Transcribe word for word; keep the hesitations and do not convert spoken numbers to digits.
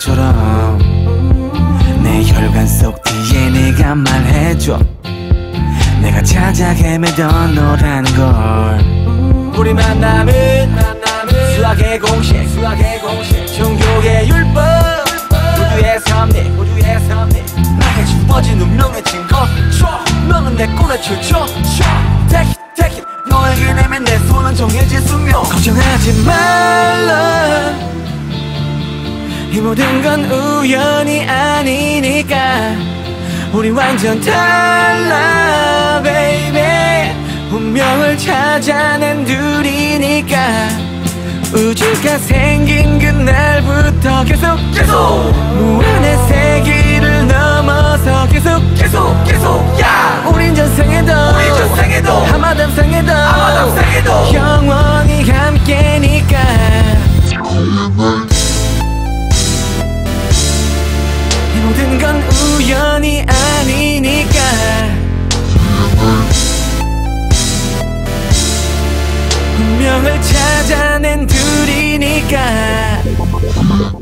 것처럼 내 혈관 속 디엔에이가 말해줘 내가 찾아 헤매던 너라는 걸. 우리 만남은 수학의 공식, 수학의 공식 종교의 율법 우주의 섭리, 우주의 섭리 나의 짚어진 운명의 증거 너는 내 꿈의 출처 Take it, take it 너에게 내면 내 손은 정해진 숙명. 걱정하지 말라 이 모든 건 우연이 아니니까 우리 완전 달라 baby. 운명을 찾아낸 둘이니까 우주가 생긴 그날부터 계속 계속 무한의 세기를 넘어서 계속 계속 계속 야 우린 전생에도 우린 전생에도 하마담생에도 하마담생에도 영원히 함께니까 이 모든 건 우연이 아니니까 운명을 찾아낸 둘이니까